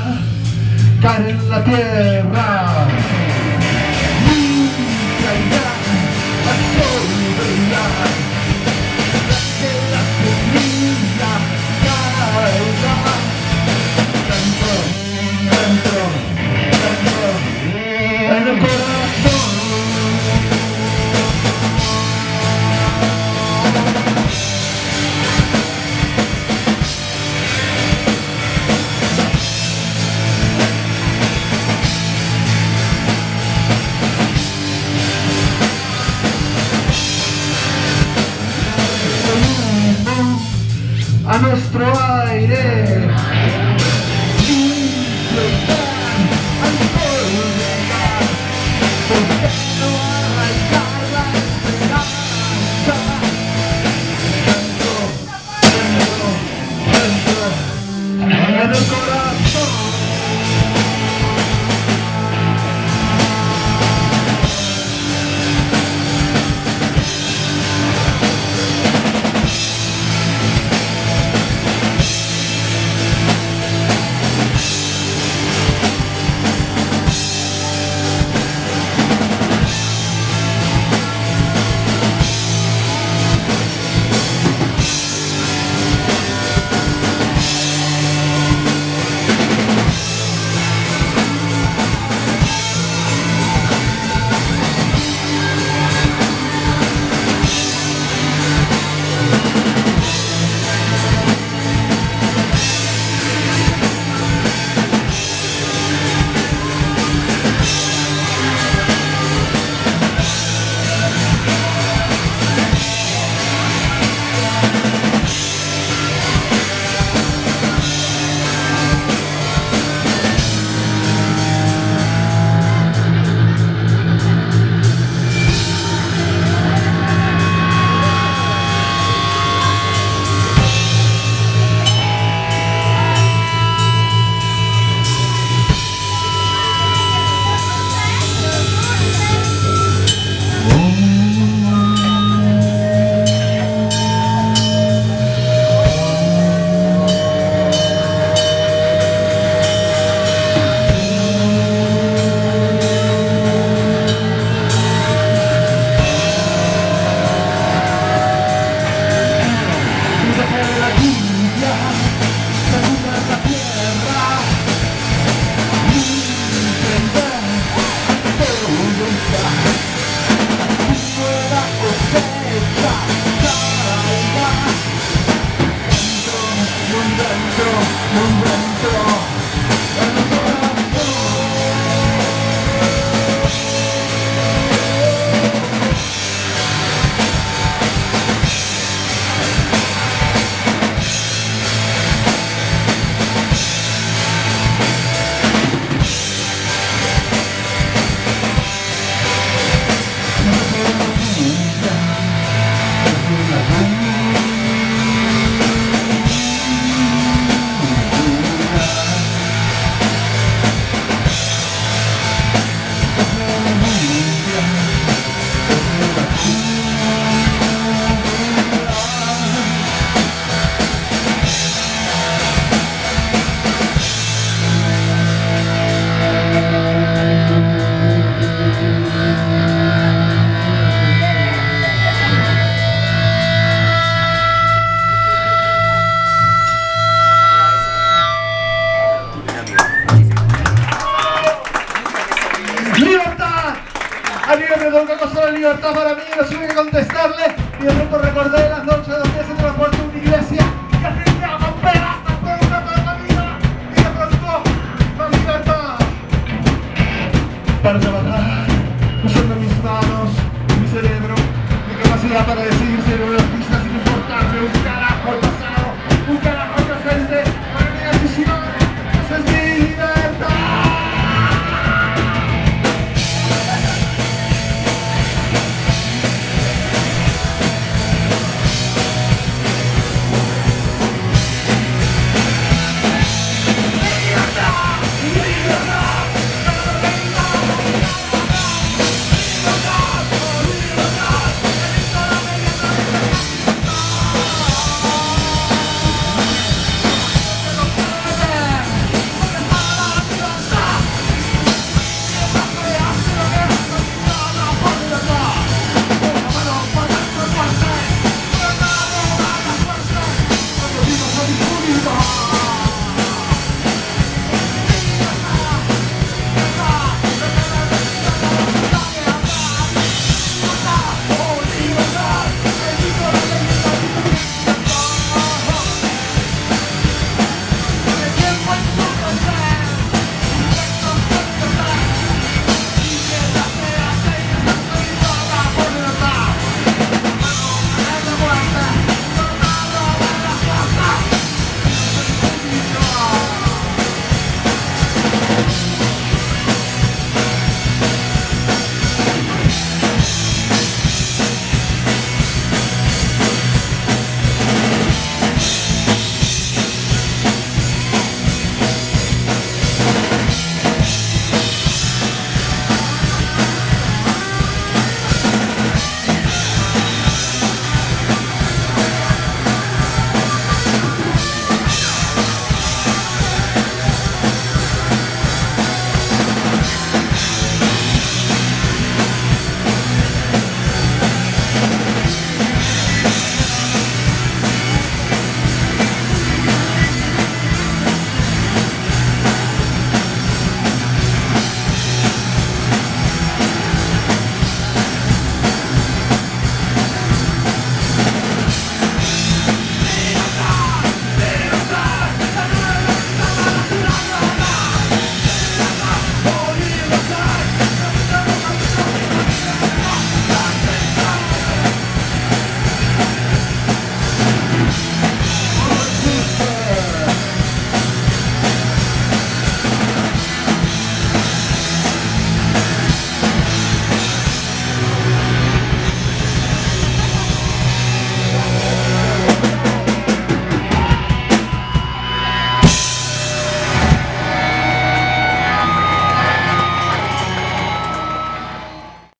caer en la tierra. Nunca irá al sol brillar, que la semilla caiga dentro, dentro, dentro, en el corazón. A nuestro aire limpio y tan al sol llegar, ¿por qué no arrancar la esperanza dentro, dentro, dentro, en el corazón? Libertad para mí, no tuve que contestarle y de pronto recordé las noches donde se transportó una iglesia y al fin me romperá hasta toda la vida y de pronto la libertad para trabajar usando mis manos, mi cerebro, mi capacidad para decidir ser un artista sin importarme un carajo el pasado, un carajo el presente, para mi decisión, esa es mi libertad. vida.